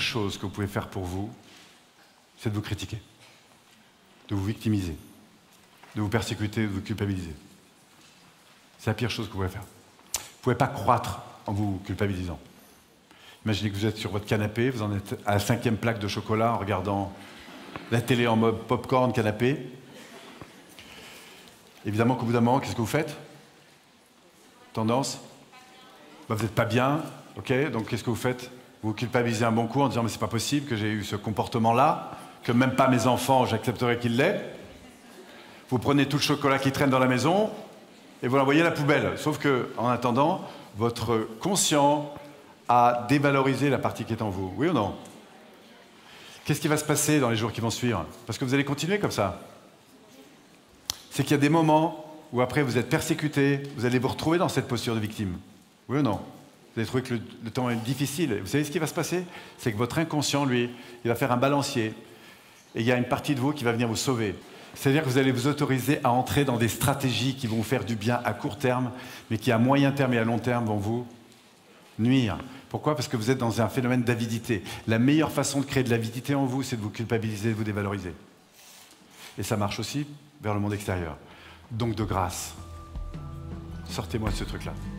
chose que vous pouvez faire pour vous, c'est de vous critiquer, de vous victimiser, de vous persécuter, de vous culpabiliser. C'est la pire chose que vous pouvez faire. Vous ne pouvez pas croître en vous culpabilisant. Imaginez que vous êtes sur votre canapé, vous en êtes à la 5e plaque de chocolat en regardant la télé en mode popcorn canapé. Évidemment qu'au bout d'un moment, qu'est-ce que vous faites? Tendance? Vous n'êtes pas bien, ok? Donc qu'est-ce que vous faites? Vous culpabilisez un bon coup en disant mais c'est pas possible que j'ai eu ce comportement-là, que même pas mes enfants, j'accepterais qu'ils l'aient. Vous prenez tout le chocolat qui traîne dans la maison et vous l'envoyez à la poubelle. Sauf que, en attendant, votre conscient a dévalorisé la partie qui est en vous. Oui ou non? Qu'est-ce qui va se passer dans les jours qui vont suivre? Parce que vous allez continuer comme ça. C'est qu'il y a des moments où après vous êtes persécuté, vous allez vous retrouver dans cette posture de victime. Oui ou non? Vous allez trouver que le temps est difficile. Et vous savez ce qui va se passer? C'est que votre inconscient, lui, il va faire un balancier. Et il y a une partie de vous qui va venir vous sauver. C'est-à-dire que vous allez vous autoriser à entrer dans des stratégies qui vont vous faire du bien à court terme, mais qui à moyen terme et à long terme vont vous nuire. Pourquoi? Parce que vous êtes dans un phénomène d'avidité. La meilleure façon de créer de l'avidité en vous, c'est de vous culpabiliser, de vous dévaloriser. Et ça marche aussi vers le monde extérieur. Donc de grâce, sortez-moi de ce truc-là.